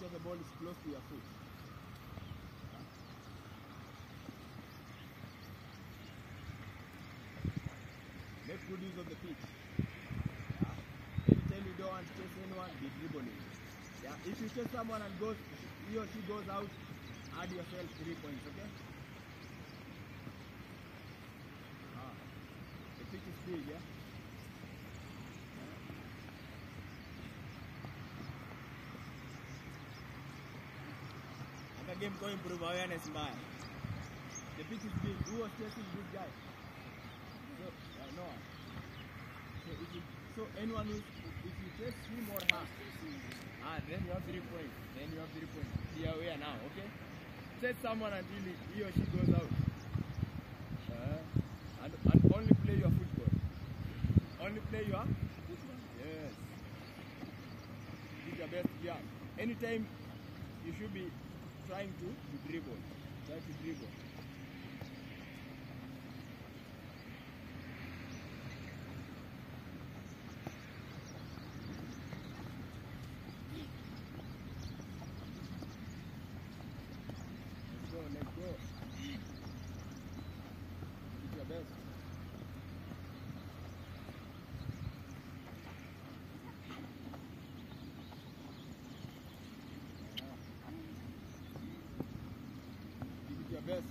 sure the ball is close to your foot. Make good use of the pitch. Anytime you don't want to chase anyone, be dribbling. Yeah, if you chase someone and he or she goes out, add yourself 3 points, okay? The pitch is big, yeah? Like a game going improve awareness, man. The pitch is big. Who was chasing this guy? So, no. So anyone who, if you chase him or her, then you have 3 points. Then you have 3 points. Be aware now, okay? Chase someone until he or she goes out. And only play your football. Only play your football. Yes. Give your best. Yeah. Anytime you should be trying to dribble. Try to dribble. Let's go. Give your best. Give it your best.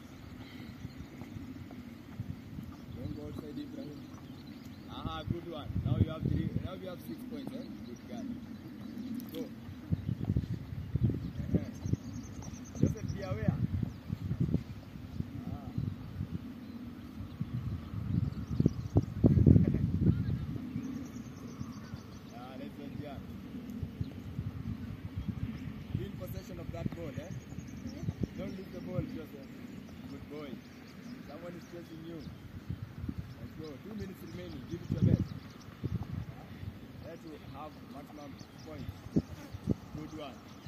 Don't go outside, Ibrahim. Aha, good one. Now you have 6 points, eh? Good guy. Go. Joseph, be aware. Be in possession of that ball, eh? Don't lose the ball, Joseph. Good boy. Someone is chasing you. Let's go. 2 minutes remaining. Give it your best. Try to have maximum points. Good one.